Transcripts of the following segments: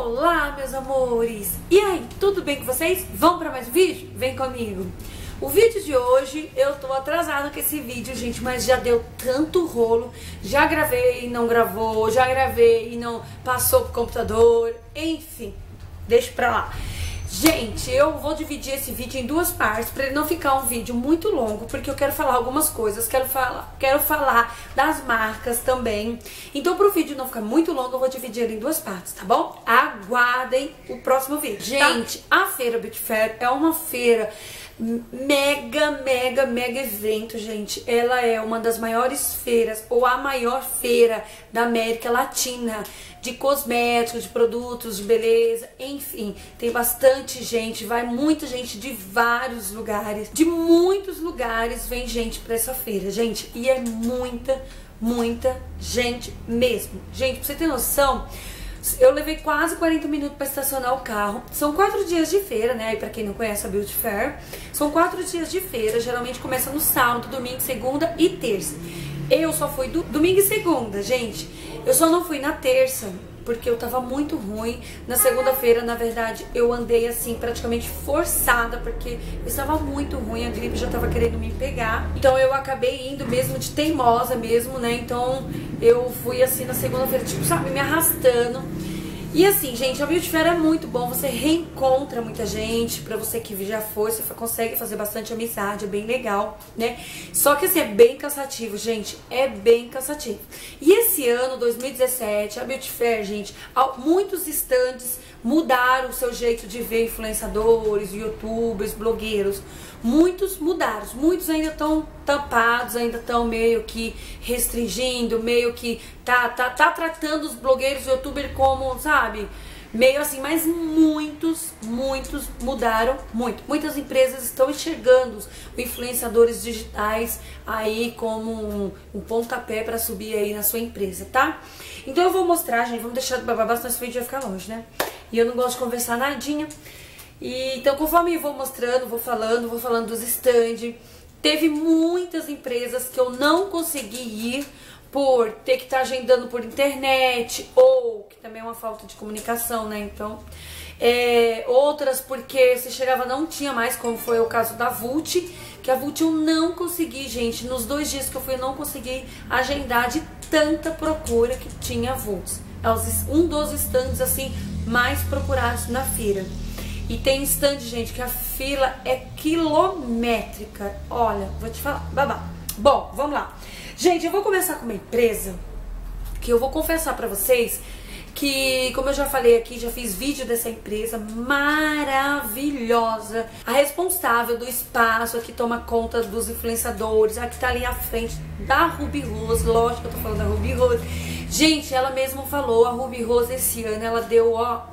Olá, meus amores! E aí, tudo bem com vocês? Vamos para mais um vídeo? Vem comigo! O vídeo de hoje, eu tô atrasada com esse vídeo, gente, mas já deu tanto rolo. Já gravei e não gravou, já gravei e não passou pro computador, enfim, deixa pra lá. Gente, eu vou dividir esse vídeo em duas partes para ele não ficar um vídeo muito longo, porque eu quero falar algumas coisas, quero falar das marcas também. Então, para o vídeo não ficar muito longo, eu vou dividir ele em duas partes, tá bom? Aguardem o próximo vídeo. Gente, a Feira Beauty Fair é uma feira mega evento, gente. Ela é uma das maiores feiras, ou a maior feira da América Latina, de cosméticos, de produtos, de beleza, enfim, tem bastante gente, vai muita gente de vários lugares, de muitos lugares vem gente pra essa feira, gente, e é muita gente mesmo. Gente, pra você ter noção, eu levei quase 40 minutos para estacionar o carro. São 4 dias de feira, né? Aí pra quem não conhece a Beauty Fair, são 4 dias de feira. Geralmente começa no sábado, domingo, segunda e terça. Eu só fui domingo e segunda, gente. Eu só não fui na terça, porque eu tava muito ruim. Na segunda-feira, na verdade, eu andei assim, praticamente forçada, porque eu estava muito ruim, a gripe já tava querendo me pegar. Então eu acabei indo mesmo de teimosa mesmo, né? Então eu fui assim na segunda-feira, tipo, sabe, me arrastando. E assim, gente, a Beauty Fair é muito bom, você reencontra muita gente, pra você que já foi, você consegue fazer bastante amizade, é bem legal, né? Só que assim, é bem cansativo, gente, é bem cansativo. E esse ano, 2017, a Beauty Fair, gente, muitos estandes mudaram o seu jeito de ver influenciadores, youtubers, blogueiros. Muitos mudaram, muitos ainda estão tampados, ainda estão meio que restringindo, meio que tá tratando os blogueiros, youtubers como, sabe, meio assim, mas muitos mudaram muito. Muitas empresas estão enxergando os influenciadores digitais aí como um pontapé para subir aí na sua empresa, tá? Então eu vou mostrar, gente, vamos deixar de bababá, senão esse vídeo vai ficar longe, né? E eu não gosto de conversar nadinha. E, então, conforme eu vou mostrando, vou falando dos stands. Teve muitas empresas que eu não consegui ir por ter que estar agendando por internet, ou que também é uma falta de comunicação, né? Então, outras porque você chegava, não tinha mais, como foi o caso da Vult, que a Vult eu não consegui, gente, nos 2 dias que eu fui, eu não consegui agendar de tanta procura que tinha a Vult. É um dos stands, assim, mais procurados na feira. E tem stand, gente, que a fila é quilométrica. Olha, vou te falar, babá. Bom, vamos lá. Gente, eu vou começar com uma empresa que eu vou confessar pra vocês que, como eu já falei aqui, já fiz vídeo dessa empresa maravilhosa. A responsável do espaço, a que toma conta dos influenciadores, a que tá ali à frente da Ruby Rose. Lógico que eu tô falando da Ruby Rose. Gente, ela mesma falou, a Ruby Rose esse ano, ela deu, ó,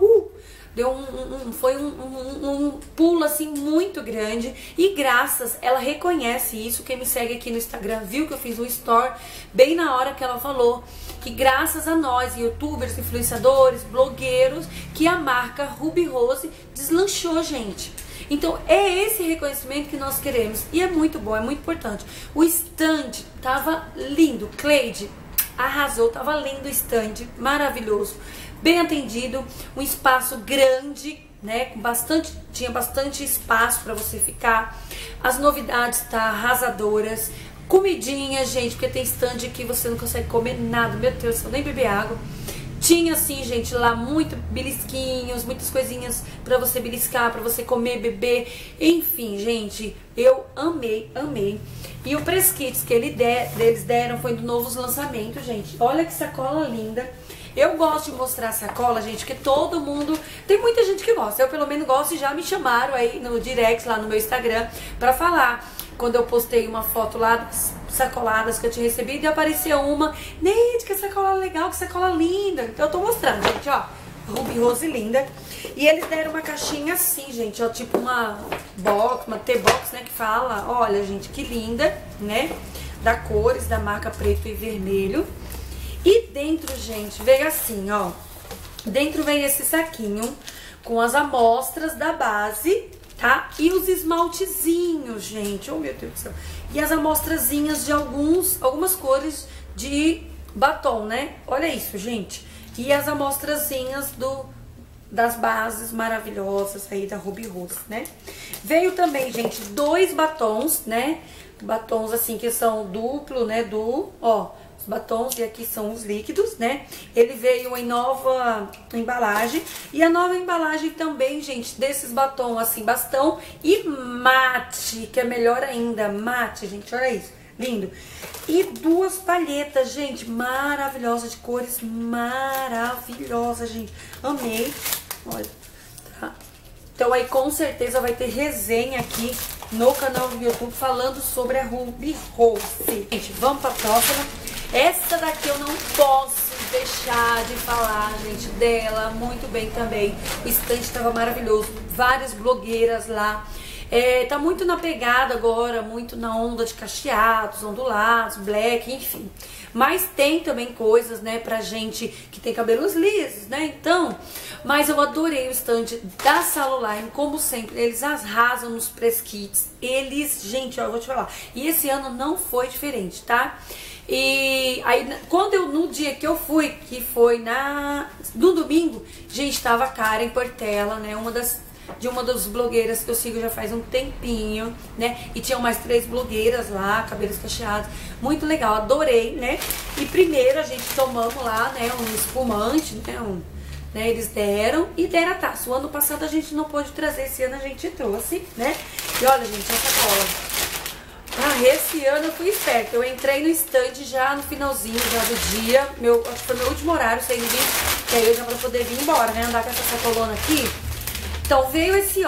foi um pulo assim muito grande, e graças, ela reconhece isso. Quem me segue aqui no Instagram viu que eu fiz um story bem na hora que ela falou que graças a nós, youtubers, influenciadores, blogueiros, que a marca Ruby Rose deslanchou, gente. Então é esse reconhecimento que nós queremos, e é muito bom, é muito importante. O stand tava lindo, Cleide arrasou, tava lindo o stand, maravilhoso, bem atendido, um espaço grande, né, tinha bastante espaço para você ficar. As novidades tá arrasadoras, comidinha, gente, porque tem stand que você não consegue comer nada, meu Deus do céu, nem beber água. Tinha assim, gente, lá muito belisquinhos, muitas coisinhas pra você beliscar, pra você comer, beber, enfim, gente, eu amei. E o press kits que eles deram foi do novos lançamentos, gente. Olha que sacola linda. Eu gosto de mostrar sacola, gente, que todo mundo... Tem muita gente que gosta, eu pelo menos gosto, e já me chamaram aí no direct, lá no meu Instagram, pra falar. Quando eu postei uma foto lá das sacoladas que eu tinha recebido, e apareceu uma, Neide, que sacola legal, que sacola linda. Então eu tô mostrando, gente, ó, Ruby Rose linda. E eles deram uma caixinha assim, gente, ó, tipo uma box, uma T-box, né, que fala. Olha, gente, que linda, né, da cores, da marca preto e vermelho. E dentro, gente, veio assim, ó, dentro vem esse saquinho com as amostras da base, tá? E os esmaltezinhos, gente, oh meu Deus do céu. E as amostrazinhas de algumas cores de batom, né? Olha isso, gente. E as amostrazinhas das bases maravilhosas aí da Ruby Rose, né? Veio também, gente, 2 batons, né? Batons assim que são duplo, né? Ó, os batons e aqui são os líquidos, né? Ele veio em nova embalagem. E a nova embalagem também, gente, desses batons assim, bastão e mate, que é melhor ainda, mate, gente, olha isso. Lindo. E 2 palhetas, gente, maravilhosas, de cores maravilhosas, gente. Amei. Olha, tá? Então aí com certeza vai ter resenha aqui no canal do YouTube falando sobre a Ruby Rose. Gente, vamos pra próxima. Essa daqui eu não posso deixar de falar, gente, dela. Muito bem também. O estande estava maravilhoso. Várias blogueiras lá. Tá muito na pegada agora, muito na onda de cacheados, ondulados, black, enfim. Mas tem também coisas, né, pra gente que tem cabelos lisos, né, então. Mas eu adorei o stand da Saloline, como sempre, eles arrasam nos press kits. Eles, gente, ó, eu vou te falar, e esse ano não foi diferente, tá? E aí, no dia que eu fui, que foi no domingo, gente, tava a Karen Portela, né, uma das blogueiras que eu sigo já faz um tempinho, né? E tinham mais 3 blogueiras lá, cabelos cacheados. Muito legal, adorei, né? E primeiro a gente tomamos lá, né, um espumante, né? Eles deram a taça. O ano passado a gente não pôde trazer, esse ano a gente trouxe, né? E olha, gente, essa cola. Esse ano eu fui esperta. Eu entrei no stand já no finalzinho já do dia. Acho que foi meu último horário sem ninguém. Que aí eu já pra poder vir embora, né? Andar com essa sacolona aqui. Então veio esse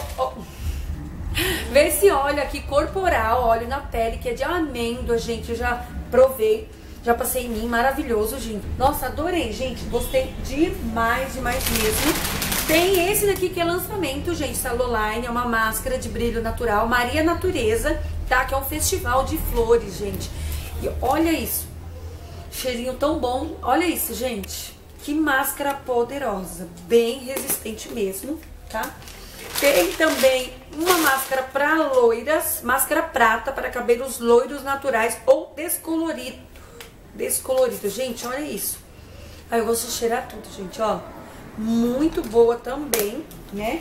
óleo aqui corporal, óleo na pele, que é de amêndoa, gente. Eu já provei, já passei em mim, maravilhoso, gente. Nossa, adorei, gente. Gostei demais, demais mesmo. Tem esse daqui que é lançamento, gente, Saloline, é uma máscara de brilho natural, Maria Natureza, tá? Que é um festival de flores, gente. E olha isso, cheirinho tão bom. Olha isso, gente. Que máscara poderosa, bem resistente mesmo. Tá? Tem também uma máscara para loiras, máscara prata para cabelos loiros naturais ou descolorido. Descolorido, gente, olha isso. Aí eu gosto de cheirar tudo, gente, ó. Muito boa também, né?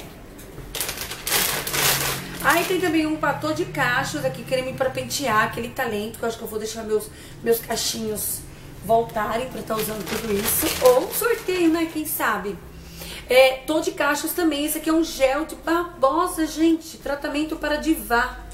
Aí tem também um patô de cachos aqui, creme para pentear, aquele talento, que eu acho que eu vou deixar meus cachinhos voltarem para estar usando tudo isso. Ou um sorteio, né? Quem sabe? Tô de cachos também. Esse aqui é um gel de babosa, gente. Tratamento para divar.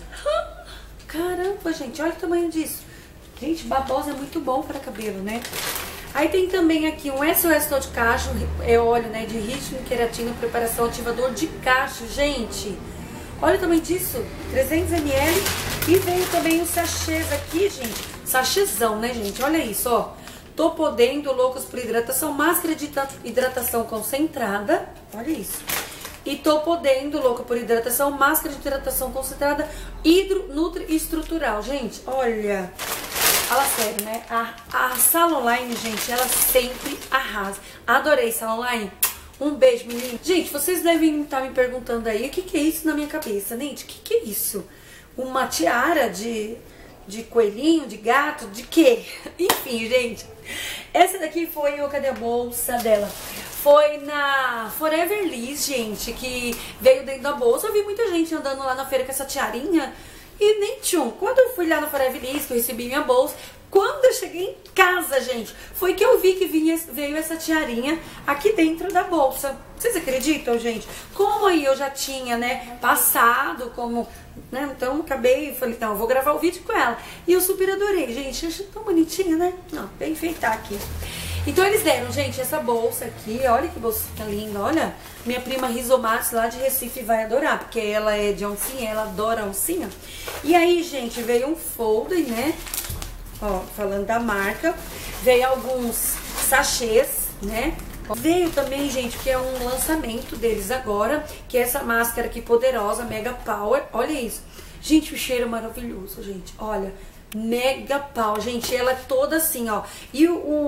Caramba, gente, olha o tamanho disso. Gente, babosa é muito bom para cabelo, né? Aí tem também aqui um SOS Tô de cacho, óleo, né, de ritmo, queratina, preparação, ativador de cacho, gente. Olha o tamanho disso, 300 ml. E veio também os sachês aqui, gente. Sachêzão, né, gente? Olha isso, ó. Tô podendo, loucos por hidratação, máscara de hidratação concentrada, olha isso. E tô podendo, louca por hidratação, máscara de hidratação concentrada, Nutri Estrutural. Gente, olha, fala sério, né? A Saloline, gente, ela sempre arrasa. Adorei, Saloline. Um beijo, menino. Gente, vocês devem estar me perguntando aí, o que é isso na minha cabeça? Gente, o que é isso? Uma tiara de coelhinho, de gato, de quê? Enfim, gente, essa daqui foi, cadê a bolsa dela? Foi na Forever Liss, gente, que veio dentro da bolsa. Eu vi muita gente andando lá na feira com essa tiarinha e nem tchum. Quando eu fui lá na Forever Liss, que eu recebi minha bolsa, quando eu cheguei em casa, gente, foi que eu vi que veio essa tiarinha aqui dentro da bolsa. Vocês acreditam, gente? Como aí eu já tinha, né, passado, como, né, então acabei, falei, não, eu vou gravar o vídeo com ela. E eu super adorei, gente, achei tão bonitinha, né? Não, bem enfeitar aqui. Então eles deram, gente, essa bolsa aqui, olha que bolsa linda, olha. Minha prima Rizomatos lá de Recife vai adorar, porque ela é de oncinha, ela adora oncinha. E aí, gente, veio um folder, né? Ó, falando da marca, veio alguns sachês, né? Veio também, gente, que é um lançamento deles agora, que é essa máscara aqui poderosa, Mega Power. Olha isso. Gente, o cheiro é maravilhoso, gente. Olha, Mega Power. Gente, ela é toda assim, ó. E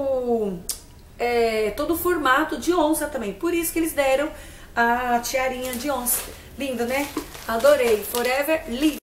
todo o formato de onça também. Por isso que eles deram a tiarinha de onça. Linda, né? Adorei. Forever Liss.